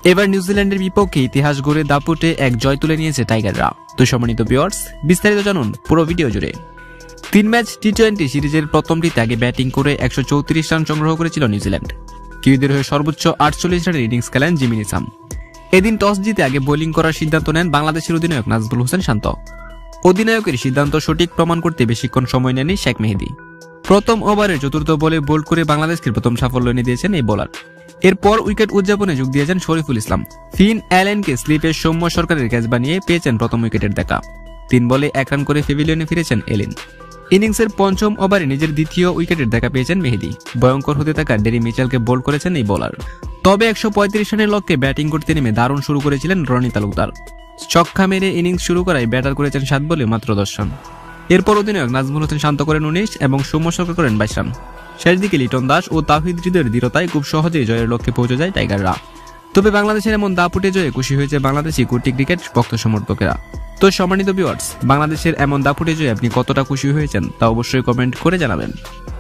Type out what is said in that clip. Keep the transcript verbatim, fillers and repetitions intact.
এবার নিউজিল্যান্ডের বিপক্ষে ইতিহাস গড়ে দাপুটে এক জয় তুলে নিয়েছে টাইগাররা। তো সম্মানিত ভিউয়ার্স, বিস্তারিত জানুন পুরো ভিডিও জুড়ে। তিন ম্যাচ টি টোয়েন্টি সিরিজের প্রথমটিতে আগে ব্যাটিং করে একশো চৌত্রিশ রান সংগ্রহ করেছিল নিউজিল্যান্ড। কিউইদের হয়ে সর্বোচ্চ আটচল্লিশ রানের ইনিংস খেলেন জিমি নিসাম। এদিন টস জিতে আগে বোলিং করার সিদ্ধান্ত নেন বাংলাদেশের অধিনায়ক নাজমুল হোসেন শান্ত। অধিনায়কের সিদ্ধান্ত সঠিক প্রমাণ করতে বেশিক্ষণ সময় নেননি শেখ মেহেদী। প্রথম ওভারের চতুর্থ বলে বোল্ড করে বাংলাদেশকে প্রথম সাফল্য এনে দিয়েছেন এই বোলার। এরপর উইকেট উদযাপনে যোগ দিয়েছেন শরীফুল ইসলাম। ফিন অ্যালেনকে স্লিপে সৌম্য সরকারের ক্যাচ বানিয়ে পেয়েছেন প্রথম উইকেটের দেখা। তিন বলে এক রান করে প্যাভিলিয়নে ফিরেছেন এলেন। ইনিংসের পঞ্চম ওভারে নিজের দ্বিতীয় উইকেটের দেখা পেয়েছেন মেহেদী। ভয়ঙ্কর হতে থাকা ডেরি মিচেলকে বোল্ড করেছেন এই বোলার। তবে একশো পঁয়ত্রিশ রানের লক্ষ্যে ব্যাটিং করতে নেমে দারুণ শুরু করেছিলেন রনি তালুকদার। ছক্কা মেরে ইনিংস শুরু করায় ব্যাটার করেছেন সাত বলে মাত্র দশ রান। এরপর অধিনায়ক নাজমুল হোসেন শান্ত করেন উনিশ এবং সৌম্য সরকার করেন বাইশ রান। শেষ দিকে লিটন দাস ও তাওহিদ হৃদয়ের দৃঢ়তায় খুব সহজেই জয়ের লক্ষ্যে পৌঁছে যায় টাইগাররা। তবে বাংলাদেশের এমন দাপুটে জয়ে খুশি হয়েছে বাংলাদেশি কোটি ক্রিকেট ভক্ত সমর্থকেরা। তো সম্মানিত ভিউয়ার্স, বাংলাদেশের এমন দাপুটে জয়ে আপনি কতটা খুশি হয়েছেন তা অবশ্যই কমেন্ট করে জানাবেন।